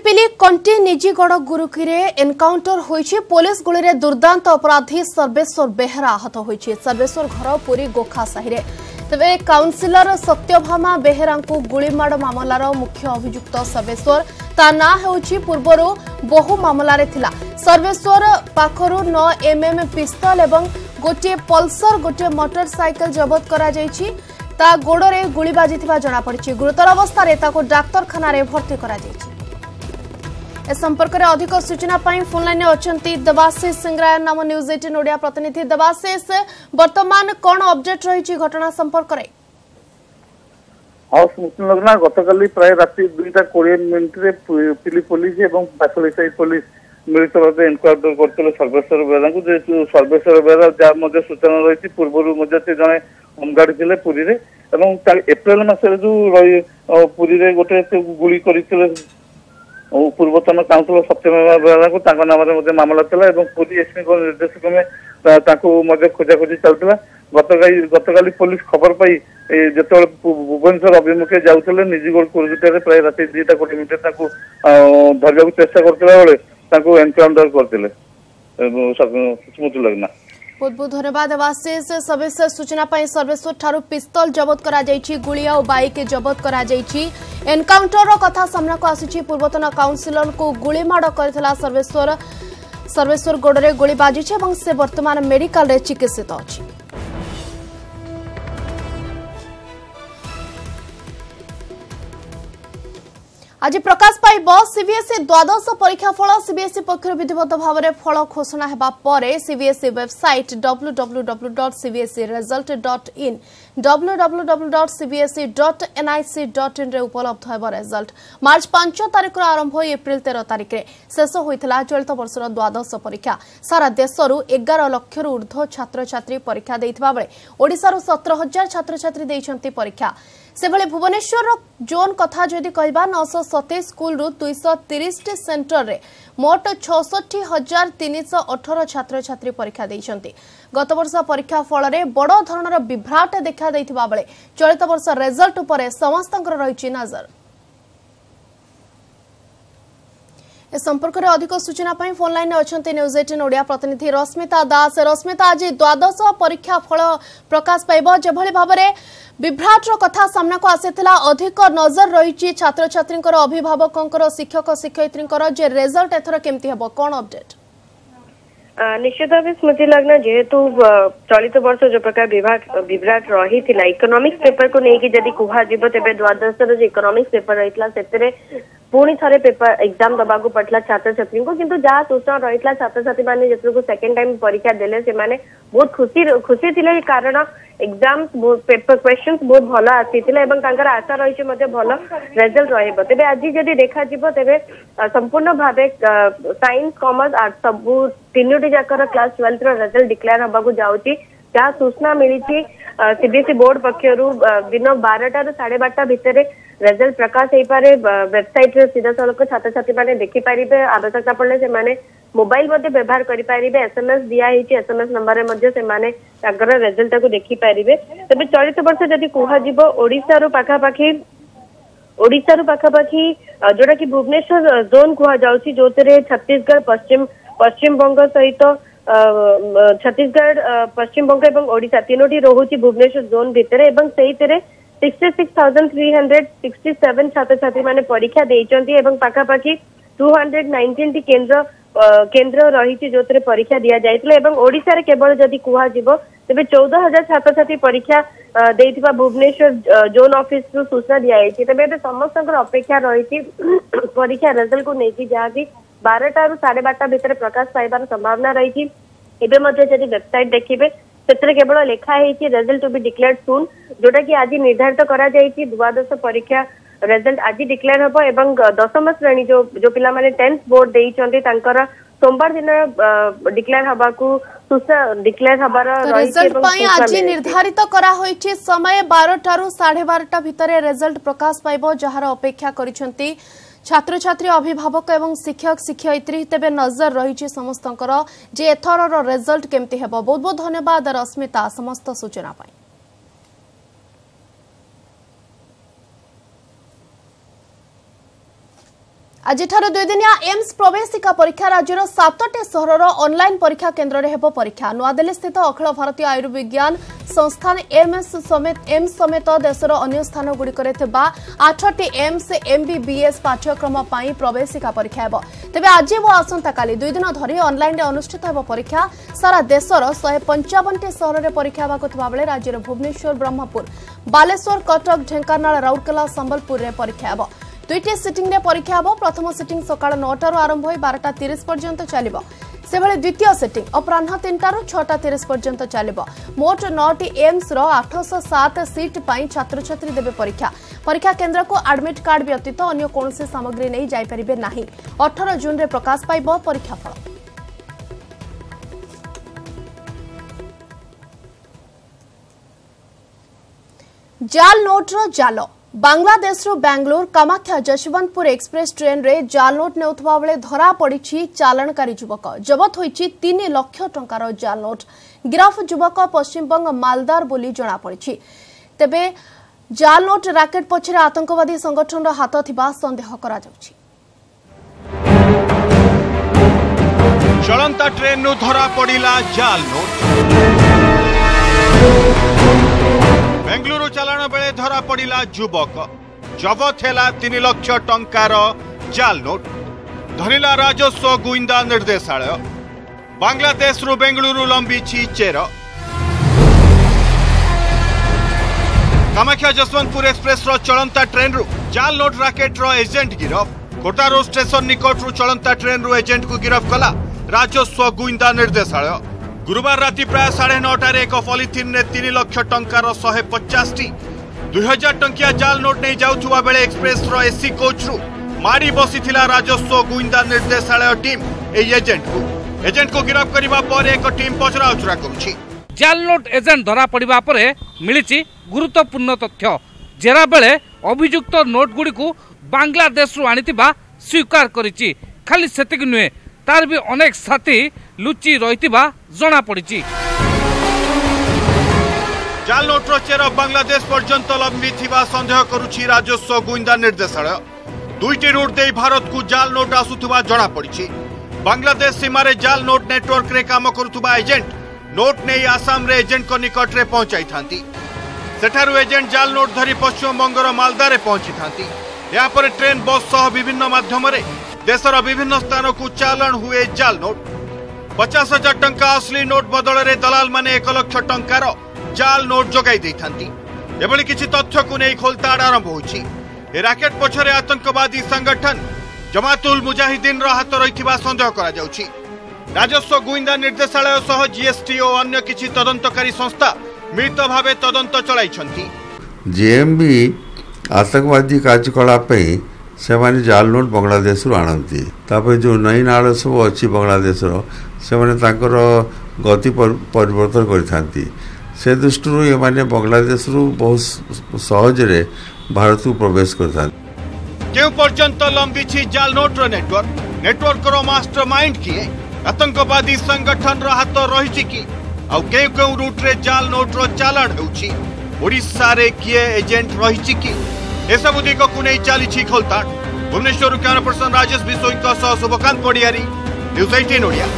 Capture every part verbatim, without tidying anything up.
पिलिपिली कंटी निजीगढ़ गुरुकीरे encounter होईछि। Police गुली दुर्दांत अपराधी सर्वेश्वर बेहरा आहत होईछि। सर्वेश्वर घर पुरी गोखा साहिरे। तेबे काउंसिलर सत्यभामा बेहरा को गुलीमाड़ मामलार मुख्य अभियुक्त सर्वेश्वर ता ना हेउछि पूर्वरु बहु मामलार थिला। सर्वेश्वर पाखरु नौ एमएम पिस्तल एवं गोटे पल्सर गोटे मोटरसाइकल जबत करा जायछि। ता गोड़े गुली बाजिथिबा जणा पड़िछि। गुरुतर अवस्था ताको डाक्तरखाना रे भर्ती करा जायछि। ए संपर्क में अधिक सूचना पाई फोन लाइन अच्छी देवाशीष सिंगराय नाम न्यूज एटीन ओडिया प्रतिनिधि। देवाशीष, वर्तमान कौन अपडेट रही घटना संपर्क में? हाँ स्मृतिलग्ना गतकाली प्राय राति दुईटा कोड़े मिनिट पिली पुलिस और बासलिसाई पुलिस मिलित भाव एनकाउंटर करते सर्वेश्वर बेहरा को। जेहेतु सर्वेश्वर बेहरा जहाँ सूचना रही पूर्व से जड़े होमगार्ड थे पुरी में एप्रिल मसरे जो पुरी गोटे गुली कर पूर्वतन काउंसिलर सत्यभामा बेहरा को नाम मामला था। पुरी एसपी निर्देशक में खोजाखोजी चलता। गतकाली गतकाली पुलिस खबर पाई जो भुवनेश्वर अभिमुखे जाऊे निजीगढ़ कुरुगुटारे प्राय राति दुईटा कोटी मिनट धरने चेष्टा करता बेले एनकाउंटर करते। स्मृति लग्ना बहुत बहुत धन्यवाद देवाशीष। सविशेष सूचना पाई सर्वेश्वर ठारू पिस्तल जबत करा जायछि, गुलिया और बाइक जबत करा जायछि। एनकाउंटर कथा सामना को आसी पूर्वतन काउंसिलर को गुलीमाड़ करथिला सर्वेश्वर। सर्वेश्वर गोड़े गोली बाजिछि एवं से वर्तमान मेडिकल रे चिकित्सित अछि। आज प्रकाश पाइब सीबीएसई द्वादश परीक्षा फल। सीबीएसई पक्षर विधिवत भाव में फल घोषणा हेबा परे CBSE website W W W dot CBSE result dot in W W W dot CBSE dot NIC dot in रे उपलब्ध हेबा रिजल्ट। मार्च पांच तारिख आरंभ हो एप्रिल तेरह तारिख रे शेष होइतला चलित वर्षर द्वादश परीक्षा। सारा देशरू एगार लक्ष ऊर्ध्व छात्र छात्री परीक्षा देइथिबा बेले ओडिशारू सत्रह हजार छात्र छात्री देइछंती परीक्षा। सेभले भुवनेश्वर जोन कथा जदि कहबा नौ सौ सतैश स्कूल रु दुई सौ तीस सेंटर रे मोट छसठ हजार तीन सौ अठारह छात्र छात्री परीक्षा देइछंती। गत वर्ष परीक्षा फल रे बड़ धरणर विभ्राट देखा दैथिबा बेले चलित वर्ष रिजल्ट उपरे समस्तंकर रहिछि नजर। ए संपर्क में अधिक सूचना पाई फोन लाइन अच्छी न्यूज एटीन ओडिया प्रतिनिधि रश्मिता दास। रश्मिता, आज द्वादश परीक्षा फल प्रकाश पाइब, जेभली भाव में विभ्राट कथा सामना को आसीथिला अधिक नजर रही छात्र छात्री अभिभावकों शिक्षक शिक्षयित्री जे रिजल्ट एथर केमती हेबो कोन अपडेट? निश्चित भाव स्मृति लग्ना जेहेतु चलित वर्ष जो प्रकार विभ्राट रही इकोनॉमिक्स पेपर को लेकिन जदि कह तेरे द्वादश जो इकोनॉमिक्स पेपर रही पुणी थे पेपर एग्जाम दबा को पड़ता छात्र छात्री को, किंतु जहाँ सूचना रही छात्र छात्री मैंने जो सेकेंड टाइम परीक्षा देले से माने बहुत खुशी खुशी थे कारण एग्जाम पेपर क्वेश्चंस बहुत भल आसी आशा रही भल रिजल्ट रहिबो। तेबे आज जदि देखा जिवो तेबे संपूर्ण भावे साइंस कॉमर्स आर्ट्स सब तीनोटी जाकर क्लास ट्वेल्थ रो रिजल्ट डिक्लेयर होबा को जाउची। जहाँ सूचना मिली सीबीएसई बोर्ड पक्षरु दिन बारटा रु साढ़े बारटा भितर रिजल्ट प्रकाश हो पारे। वेबसाइट रे सीधा सड़क छात्र छात्री मैंने देखिपारे, आवश्यकता पड़े से माने मोबाइल मध्य व्यवहार करें। एसएमएस दिया एसएमएस नंबर में रिजल्ट को देखिपारे। तेज चलित वर्ष जदि कह ओडिशा पाखापाखि ओडिशा पाखापाखि जोटा कि भुवनेश्वर जोन कह जाउछि जो छत्तीसगढ़ पश्चिम पश्चिम बंग सहित छत्तीसगढ़ पश्चिम बंग और ओडिशा तीनोटी रोचे भुवनेश्वर जोन भितर एवं से sixty six thousand three hundred sixty seven छात्र छात्री मैंने परीक्षा देइचंती एवं पाखापाखि टू हंड्रेड नाइंटीन टी केंद्र केंद्र रही जो परीक्षा दि जाइए। ओडिशा केवल जदि कह तेज चौदह हजार छात्र छात्री परीक्षा देइथिबा भुवनेश्वर जोन ऑफिस रु सूचना दि जाइए। तेज समस्त अपेक्षा रही परीक्षा रिजल्ट को लेकिन जहाँ कि बारटा रु साढ़े बारटा भितर प्रकाश पाइबार संभावना रही। वेबसाइट देखिए से केवल लिखाई result to be declared soon, जोटा कि आज निर्धारित करा जायछि द्वादश परीक्षा रिजल्ट आज डिक्लेयर हम एवं दशम श्रेणी जो जो पिला माने टेंथ बोर्ड देइछंती तांकर सोमवार दिन डिक्लेयर हबा को सूचना डिक्लेयर हबार रिजल्ट पई आज निर्धारित करा होइछि। समय बारटा रु साढ़े बारटा भितर रिजल्ट प्रकाश पाइबो, जहार अपेक्षा करिसंती छात्र छात्री अभिभावक एवं शिक्षक शिक्षयित्री। तेबे नजर रही समस्तंकर जे एथर रिजल्ट केमती हेबो। बहुत बहुत धन्यवाद रश्मिता समस्त सूचना पाई। आज दुई दिनिया एम्स प्रवेशिका परीक्षा राज्यर सातटी सहर ऑनलाइन परीक्षा केन्द्र में हेब परीक्षा नुआदिल्ली स्थित अखिल भारतीय आयुर्विज्ञान संस्थान एम्स समेत एम्स समेत देशर अन्य स्थान गुड़िकर आठटी एम्स एमबीबीएस पाठ्यक्रम पर प्रवेशिका परीक्षा हेब तेज आज और आसंता काली दुई दिन धरी ऑनलाइन अनुष्ठित हेब परीक्षा सारा देशर शहे पंचावन टी सहर में परीक्षा होगा बेले राज्य भुवनेश्वर ब्रह्मपुर बालेश्वर कटक ढेंकानाल राउरकेला संबलपुर में परीक्षा हेब दुईटी सिटिंग रे परीक्षा हेब प्रथम सिटिंग सकाळ नौटा आरंभ हो बारटा तीस पर्यंत चलिबो सेभळे द्वितीय सिटिंग अपराह्न तीनटा छटा तीस पर्यंत चलिबो मोट नौटी एम्स रो आठ सौ सात सीट पई छात्र छात्री देबे परीक्षा परीक्षा केन्द्र को एडमिट कार्ड व्यतीत अन्य कोनोसी सामग्री नहीं जाई परिबे नाही अठारह जून रे प्रकाश पाइबो परीक्षाफल जाल नोट रो जाल बांग्लादेश बेंगलोर कामाख्या जशवंतपुर एक्सप्रेस ट्रेन रे जाल नोट नेउथबा बेले धरा पड़ी चालाणकारी युवक जबत होईछि तीन लाख टंकार जाल नोट गिरफ युवक पश्चिमबंग मालदार बोली जना पड़ी तेबे जाल नोट राकेट पछरे आतंकवादी संगठन हाथ थिबा संदेह करा जाउछि। चलंता ट्रेन नु धरा पड़िला जाल नोट बेंगलुरु चालाण बेले धरा पड़िला युवक जबत हेला तीन लाख टंकार जाल नोट धरिला राजस्व गुइंदा निर्देशालय बांग्लादेश रु बेंगलुरु लंबी चेर कामाख्या जसवंतपुर एक्सप्रेस रो चलंता ट्रेन रु जाल नोट राकेट रो एजेंट गिरफ खोटा रोड स्टेशन निकट रु चलंता ट्रेन रु एजेंट को गिरफ कला राजस्व गुइंदा निर्देशालय गुरुवार राति प्राय साढ़े नौटार एक पॉलिथिन ने तीन लाख टंकार शहे पचास टी दुई हजार टंकिया जाल नोट नहीं जाउथुवा बेले एक्सप्रेस रो एसी कोच रु मारी बसीथिला राजस्व गुइंदा निर्देशालय टीम ए एजेंट को एजेंट को गिरफ करिबा पर एक टीम पचरा उचरा करुछि। जाल नोट एजेंट धरा पड़िबा परे मिलिछि गुरुत्वपूर्ण तथ्य जेरा बेले अभियुक्त नोट गुडी को बांग्लादेश रु आनितिबा स्वीकार करिछि खाली सेतिक नुहे तार भी अनेक साथी लुचि रहितिबा जना पड़िछि। जाल नोटर चेर बांग्लादेश पर्यंत लंबी थिबा संदेह करुछि राजस्व गुइंदा निर्देशालय दुईटी रूट दे भारत को जाल नोट आसुथुबा जना पड़िछि। बांग्लादेश सीमा रे जाल नोट नेटवर्क रे काम करुथुबा एजेंट नोट नै आसाम रे एजेंट को निकट रे पहुंचाई थांती सेठारु एजेंट जाल नोट धरी पश्चिम बंगर मालदा रे पहुंची थांती या पर ट्रेन बस सह विभिन्न माध्यम रे देशर विभिन्न स्थान को चालाण हुए जाल नोट पचास हजार टंका असली नोट बदल रे दलाल माने एक लाख टंकार जाल नोट जगाई दे थांती एभली किछि तथ्य को नै खोलताड़ आरंभ होछि। ए राकेट पछरे आतंकवादी संगठन जमातुल मुजाहिदीन रो हाथ रहिथिबा संदेह करा जाउछि। राजस्व गुइंदा निर्देशालय सह जीएसटी और अन्य किछि तदंतकारी संस्था मिलित भावे तदंत चलाइछंती। जेएमबी आतंकवादी कार्यकलाप से माने जाल नोट बांग्लादेश आणती जो नई नाल सब अच्छी बांग्लादेश गति परिवर्तन करथांती से दृष्टि ये माने बांग्लादेश बहुत सहज रे भारत को प्रवेश करथांती। केउ पर्यंत लंबी छी जाल नोट रो नेटवर्क नेटवर्क रो मास्टरमाइंड किए आतंकवादी संगठन रो हाथ रहिछि कि आ केउ केउ रूट रे जाल नोट रो चालाण होछि ओडिसा रे किए एजेंट रहिछि कि एसबु दिग को नहीं चली खोलताड़। Bhubaneswar camera person Rajesh Bishoi Subhakant Padiyari news अठारह ओडिया।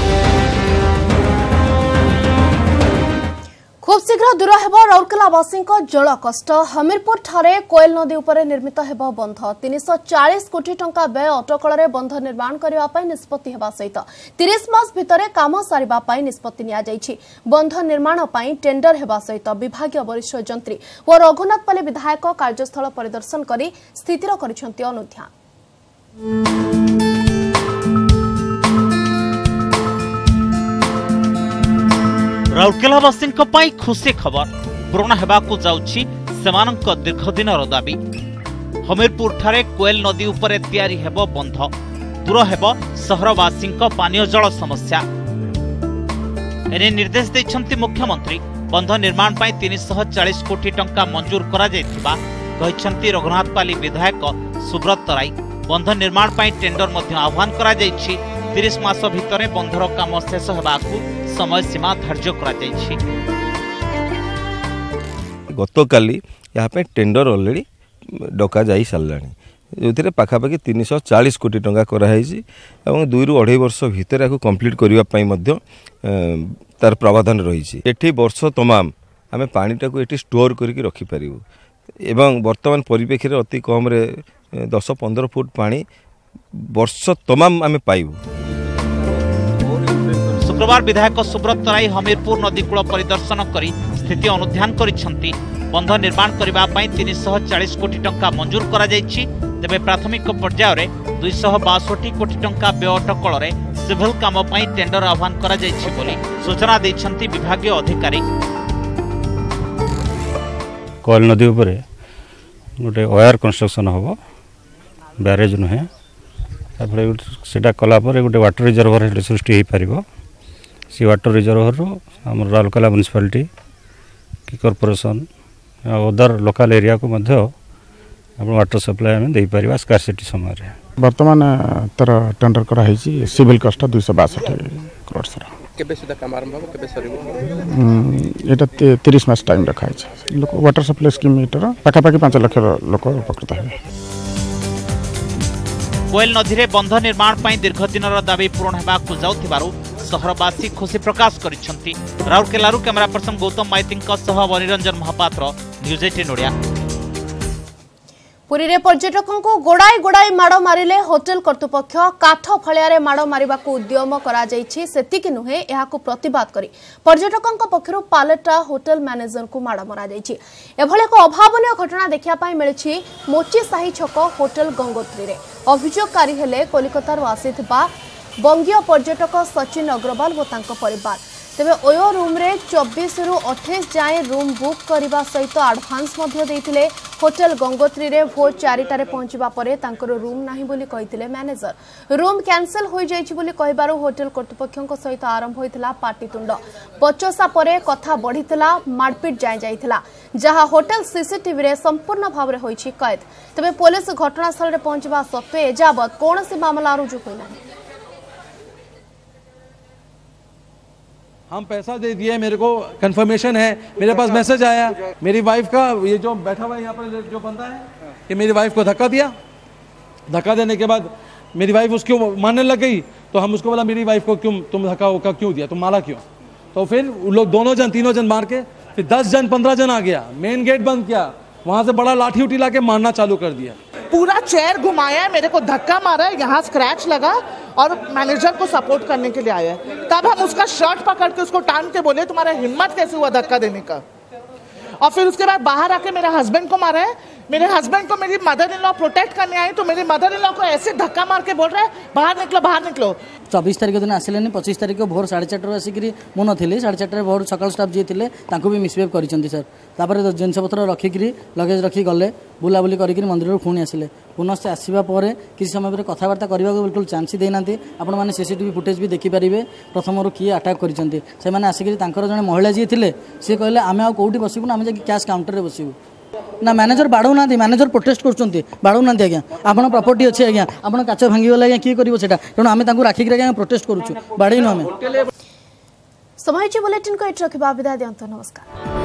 खूब शीघ्र दूर हेब राउरकेलावासी जल कष्ट हमीरपुर ठारे कोयल नदी उपर निर्मित हेब बंध तीन सौ चालीस कोटी टंका व्यय अटकल बंध निर्माण करने निष्पत्ति हेबा सहित तीस मास भितर काम सारिबा निष्पत्ति निया जायछि। बंध निर्माण पर टेंडर हेबा सहित विभागीय वरिष्ठ जंत्री और रघुनाथपाली विधायक कार्यस्थल परिदर्शन कर स्थितिर करिसेंति अनुध्यान। राउरकेलावासी खुशी खबर पूर्ण हेबाकु जाउछि सेमानंक दीर्घदिनर दाबी। हमीरपुर ठारे कोयल नदी उपरे तैयारी हेबो बंध दूर हेबो सहरवासी पानीय जल समस्या एने निर्देश दैछंती मुख्यमंत्री। बंध निर्माण पाई तीन सौ चालीस कोटी टंका मंजूर करा जायथिबा कहिसंती रघुनाथपाली विधायक सुब्रत राय। बंध निर्माण पाई टेंडर मध्य आह्वान करा जायछि। तीस मास भितर बंधर काम शेष हेबाकु समय सीमा धार्य करा जायछि। गतकाली यहाँ पे टेंडर ऑलरेडी डका जाई सारलानी जो पाखापाखि तीन सौ चालीस कोटी टंका कराई दुई रु अढ़ाई वर्ष भितर या कंप्लीट करने तार प्रावधान रही एठी वर्ष तमाम आम पानीटा को एठी स्टोर करके रखिपारू एवं वर्तमान परिप्रेक्षी में अति कम दस पंद्रह फुट पानी वर्ष तमाम आम पाइबू। शुक्रवार विधायक सुब्रत राय हमीरपुर नदीकूल परिदर्शन कर स्थिति अनुध्यान करिसेंती। बंध निर्माण करने तीन सौ चालीस कोटी टंका मंजूर करा जायछि। तेबे प्राथमिक पर्यायर में दुई सौ बासठ कोटी टंका व्यय अटकल सिविल काम टेंडर आह्वान करा जायछि बोली सूचना दैछंती विभागीय अधिकारी। कोयल नदी उपरे गोटे वायर कंस्ट्रक्शन हम ब्यारेज नुहे से कलापर गोटे वाटर रिजर्वर सृष्टि हो पार से वाटर रिजर्वर आम राउरकेला म्युनिसिपालिटी कि कॉर्पोरेशन अदर लोकल एरिया को मध्य वाटर सप्लाई आम दे पार स्कार्सिटी समय वर्तमान तर टेंडर कराई सिविल कस्ट दुई सौ बासठ करोड़ ये तीस मास टाइम रखाई लोक वाटर सप्लाई स्कीम पाखापाखि पांच लाख लोक उपकृत हे। कोयल नदी में बंध निर्माण पर दीर्घ दिन दाबी पूरण होगा जाउथिबारु सहरवासी खुशी प्रकाश करिसेंती। राउरकेलारू camera person Gautam Maiti Niranjan Mahapatra news अठारह ओडिया। पुरी रे पर्यटकों को गोड़ाई गोड़ाई माड़ मारिले होटेल कर्तृपक्ष काठ फलिया माड़ मारिबा को उद्यम करा जायछि सेतिकि नुहे एहाको प्रतिवाद करी पर्यटकों पक्षरु पालेटा होटेल मैनेजर को माड़ मरा जायछि। एभले एक अभावनीय घटना देखिया पाई मिलिछि मोची साही छक होटेल गंगोत्री रे। अभियोगकारी हेले कोलकाता आसीथिबा बंगीय पर्यटक सचिन अग्रवाल और तांको परिवार। तेबे ओयो रूम रे चौबीस रु अट्ठाईस जाए रूम बुक करने सहित आडभांस देते होटेल गंगोत्री रे भोर चारिटारे पहुंचवा परे तांकर रूम नाही बोली कहिथिले मैनेजर। रूम कैंसल हो जाइछि बोली कहिबारु होटेल कर्तृपक्षों सहित आरंभ होइथिला पाटितुंड। बचसा परे कथा बढ़िथिला मारपीट जाय जाइथिला जहां होटेल सीसीटीवी रे संपूर्ण भाव रे होइछि कैद। तेबे पुलिस घटनास्थल रे पहुंचवा सत्वे एजावत कोनोसी मामला रुजु होई नाही। हम पैसा दे दिए, मेरे को कंफर्मेशन है, मेरे पास मैसेज आया, मेरी वाइफ का ये जो बैठा हुआ है यहाँ पर जो बंदा है कि मेरी वाइफ को धक्का दिया। धक्का देने के बाद मेरी वाइफ उसको मारने लग गई तो हम उसको बोला मेरी वाइफ को क्यों तुम धक्का उक्का क्यों दिया, तुम मारा क्यों? तो फिर वो लोग दोनों जन तीनों जन मार के फिर दस जन पंद्रह जन आ गया, मेन गेट बंद किया, वहां से बड़ा लाठी उठी ला के मारना चालू कर दिया। पूरा चेयर घुमाया, मेरे को धक्का मारा, यहाँ स्क्रैच लगा और मैनेजर को सपोर्ट करने के लिए आया। तब हम उसका शर्ट पकड़ के उसको टांग के बोले तुम्हारा हिम्मत कैसे हुआ धक्का देने का। और फिर उसके बाद बाहर आके मेरे हस्बैंड को मारा है। मेरे हस्बैंड को मेरी मदर इन लॉ प्रोटेक्ट करने आई तो मेरी मदर इन लॉ को ऐसे धक्का मार के बोल रहे बाहर निकलो बाहर निकलो। चौबीस तारीख दिन आसिले पच्चीस तारीख को भोर साढ़े चार आसिक मु नी साढ़े चार भोर सकाल स्टाफ जी थे भी मिसबिहेव कर सर। तापर जिनपतर रखिक लगेज रखी गले बुलाबुली करके मंदिर पुणी आसिले। पुनः आसवा पर किसी समय पर कथबार्ता करने को बिल्कुल चान्स देना। आपण मैंने सीसीटीवी फुटेज भी देखिपारे प्रथम किए अटाक कर आसिक जड़े महिला जी थे सी कहले आम आ कौटी बसबू ना आम जा कैश काउंटर में बसबू ना। मैनेजर बाड़ू ना, मैनेजर प्रोटेस्ट कर बाड़ू ना आज्ञा आपन प्रॉपर्टी अच्छे आज्ञा आपन काच भांगीगला आज्ञा किए कर तेणु आम राखिक प्रोटेस्ट करूँ बाड़ेनु आम। समय बुलेटिन को एट रखा विदाय दियंतु। नमस्कार।